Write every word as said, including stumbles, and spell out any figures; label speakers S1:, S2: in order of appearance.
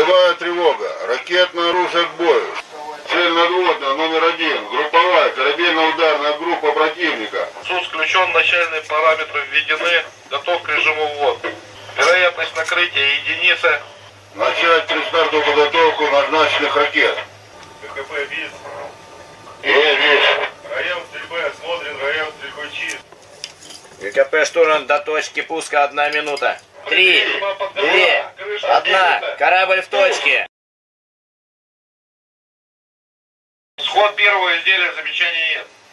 S1: Боевая тревога. Ракетное оружие к бою. Цель надводная номер один. Групповая корабельно-ударная группа противника.
S2: СУС включен, начальные параметры введены. Готов к режиму ввод. Вероятность накрытия единицы.
S1: Начать предстартовую подготовку назначенных ракет.
S3: ККП ВИС.
S1: Есть, есть.
S3: Район стрельбы осмотрен, район стрельбы чист.
S4: ГКП штурман до точки пуска одна минута. Три, две, одна. Корабль в точке.
S2: Сход первого изделия, замечаний нет.